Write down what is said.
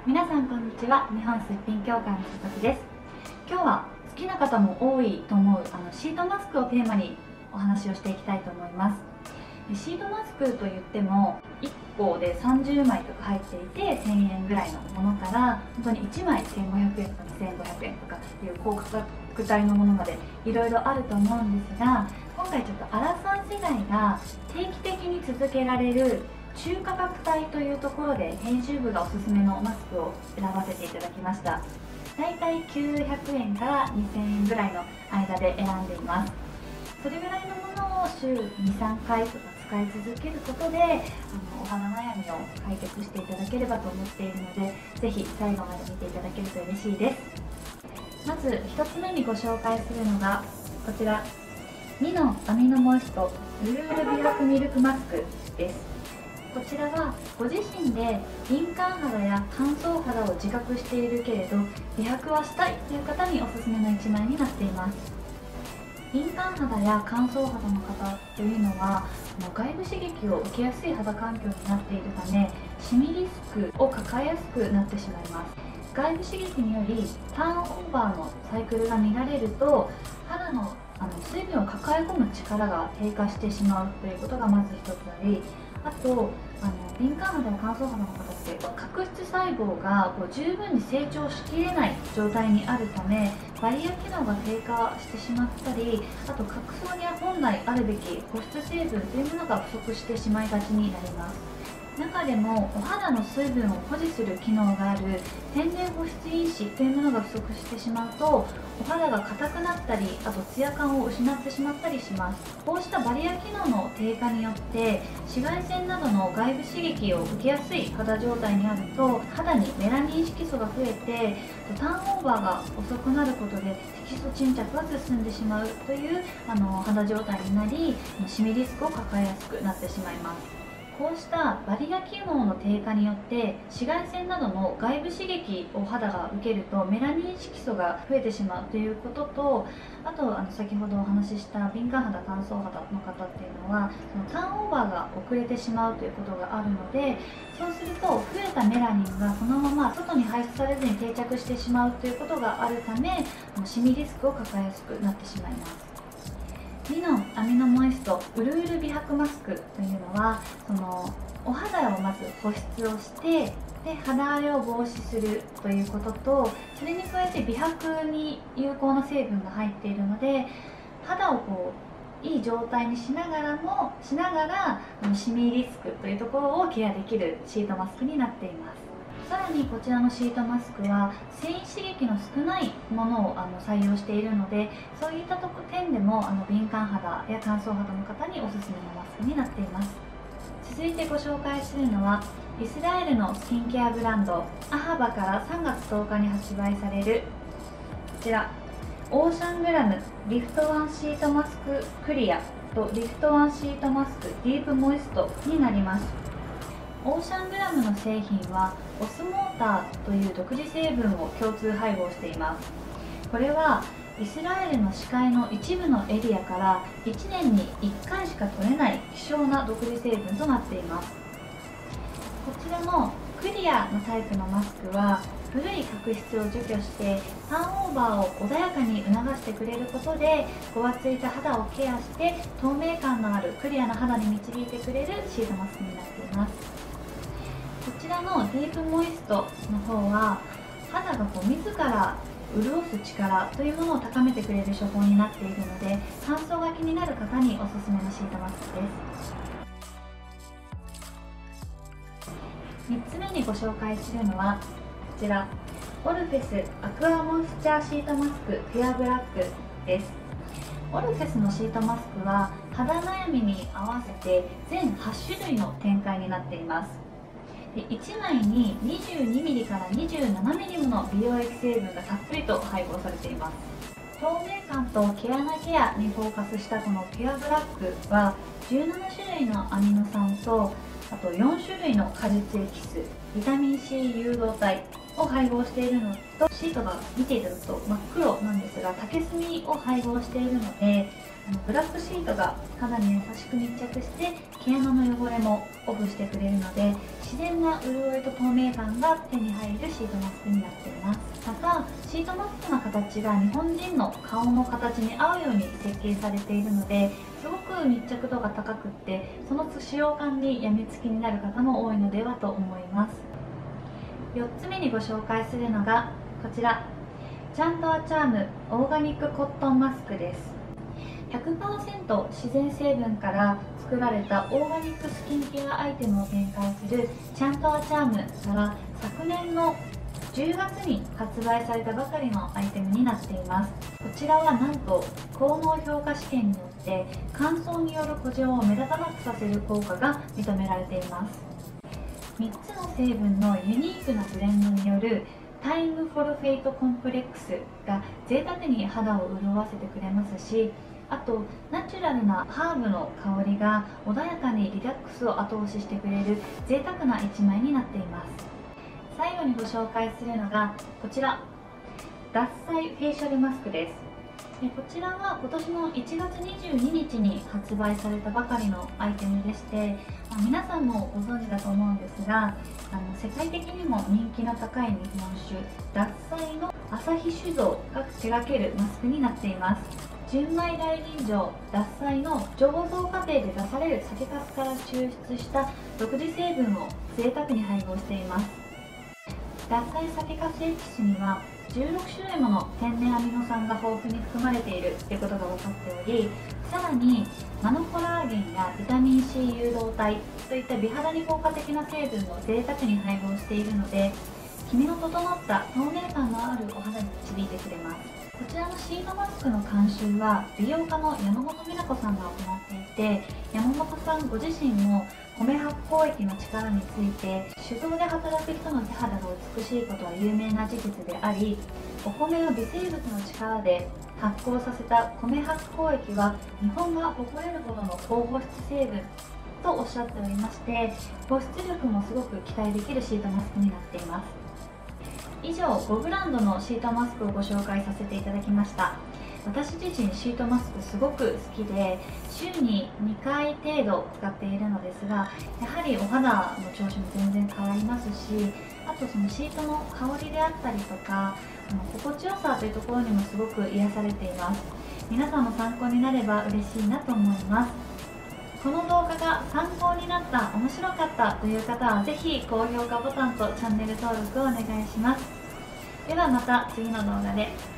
皆さんこんにちは。日本すっぴん協会の佐々木です。今日は好きな方も多いと思うシートマスクをテーマにお話をしていきたいと思います。シートマスクといっても1個で30枚とか入っていて1000円ぐらいのものから本当に1枚1500円とか2500円とかっていう高価格帯のものまでいろいろあると思うんですが、今回ちょっとアラサー世代が定期的に続けられる中価格帯というところで編集部がおすすめのマスクを選ばせていただきました。だいたい900円から2000円ぐらいの間で選んでいます。それぐらいのものを週 2,3 回とか使い続けることでお肌悩みを解決していただければと思っているので、ぜひ最後まで見ていただけると嬉しいです。まず1つ目にご紹介するのがこちら、ミノンアミノモイストブルール美白ミルクマスクです。こちらはご自身で敏感肌や乾燥肌を自覚しているけれど美白はしたいという方におすすめの1枚になっています。敏感肌や乾燥肌の方というのは外部刺激を受けやすい肌環境になっているため、シミリスクを抱えやすくなってしまいます。外部刺激によりターンオーバーのサイクルが乱れると肌の水分を抱え込む力が低下してしまうということがまず一つあり、あと敏感肌や乾燥肌の方って角質細胞が十分に成長しきれない状態にあるため、バリア機能が低下してしまったり、あと角層には本来あるべき保湿成分というものが不足してしまいがちになります。中でもお肌の水分を保持する機能がある天然保湿因子というものが不足してしまうとお肌が硬くなったり、あとツヤ感を失ってしまったりします。こうしたバリア機能の低下によって紫外線などの外部刺激を受けやすい肌状態にあると肌にメラニン色素が増えてターンオーバーが遅くなることで色素沈着が進んでしまうという肌状態になり、シミリスクを抱えやすくなってしまいます。こうしたバリア機能の低下によって紫外線などの外部刺激を肌が受けるとメラニン色素が増えてしまうということと、あと先ほどお話しした敏感肌乾燥肌の方っていうのはそのターンオーバーが遅れてしまうということがあるので、そうすると増えたメラニンがそのまま外に排出されずに定着してしまうということがあるためシミリスクを抱えやすくなってしまいます。ミノンアミノモイストウルール美白マスクというのはお肌をまず保湿をして肌荒れを防止するということと、それに加えて美白に有効な成分が入っているので肌をいい状態にしながらシミリスクというところをケアできるシートマスクになっています。さらにこちらのシートマスクは繊維刺激の少ないものを採用しているので、そういった点でも敏感肌や乾燥肌の方におすすめのマスクになっています。続いてご紹介するのはイスラエルのスキンケアブランドアハバから3月10日に発売されるこちらオーシャングラムリフトワンシートマスククリアとリフトワンシートマスクディープモイストになります。オーシャングラムの製品はオスモーターという独自成分を共通配合しています。これはイスラエルの視界の一部のエリアから1年に1回しか取れない希少な独自成分となっています。こちらのクリアのタイプのマスクは古い角質を除去してターンオーバーを穏やかに促してくれることでごわついた肌をケアして透明感のあるクリアな肌に導いてくれるシートマスクになっています。こちらのディープモイストの方は肌が自ら潤す力というものを高めてくれる処方になっているので、乾燥が気になる方におすすめのシートマスクです。3つ目にご紹介するのはこちらオルフェスアクアモイスチャーシートマスクフェアブラックです。オルフェスのシートマスクは肌悩みに合わせて全8種類の展開になっています。1枚に 22mm から 27mm もの美容液成分がたっぷりと配合されています。透明感と毛穴ケアにフォーカスしたこのペアブラックは17種類のアミノ酸とあと4種類の果実エキス、ビタミン C 誘導体を配合しているのと、シートが見ていただくと真っ黒なんですが、竹炭を配合しているので、ブラックシートが肌に優しく密着して毛穴の汚れもオフしてくれるので、自然な潤いと透明感が手に入るシートマスクになっています。またシートマスクの形が日本人の顔の形に合うように設計されているので、すごく密着度が高くって、その使用感にやみつきになる方も多いのではと思います。4つ目にご紹介するのがこちら、チャントアチャームオーガニックコットンマスクです。 100% 自然成分から作られたオーガニックスキンケアアイテムを展開するチャントアチャームから昨年の10月に発売されたばかりのアイテムになっています。こちらはなんと効能評価試験によって乾燥による古城を目立たなくさせる効果が認められています。3つの成分のユニークなブレンドによるタイムフォルフェイトコンプレックスが贅沢に肌を潤わせてくれますし、あとナチュラルなハーブの香りが穏やかにリラックスを後押ししてくれる贅沢な一枚になっています。最後にご紹介するのがこちら、脱菜フェイシャルマスクです。こちらは今年の1月22日に発売されたばかりのアイテムでして、皆さんもご存知だと思うんですが、世界的にも人気の高い日本酒獺祭の旭酒造が手掛けるマスクになっています。純米大吟醸獺祭の醸造過程で出される酒粕から抽出した独自成分を贅沢に配合しています。獺祭酒粕エキスには16種類もの天然アミノ酸が豊富に含まれているということが分かっており、さらにナノコラーゲンやビタミン C 誘導体といった美肌に効果的な成分を贅沢に配合しているので、黄身の整った透明感のあるお肌に導いてくれます。こちらのシートマスクの監修は美容家の山本美奈子さんが行っていて、山本さんご自身も米発酵液の力について、酒造で働く人の手肌が美しいことは有名な事実であり、お米を微生物の力で発酵させた米発酵液は日本が誇れるほどの高保湿成分とおっしゃっておりまして、保湿力もすごく期待できるシートマスクになっています。以上5ブランドのシートマスクをご紹介させていただきました。私自身シートマスクすごく好きで、週に2回程度使っているのですが、やはりお肌の調子も全然変わりますし、あとそのシートの香りであったりとか心地よさというところにもすごく癒されています。皆さんの参考になれば嬉しいなと思います。この動画が参考になった、面白かったという方はぜひ高評価ボタンとチャンネル登録をお願いします。ではまた次の動画で。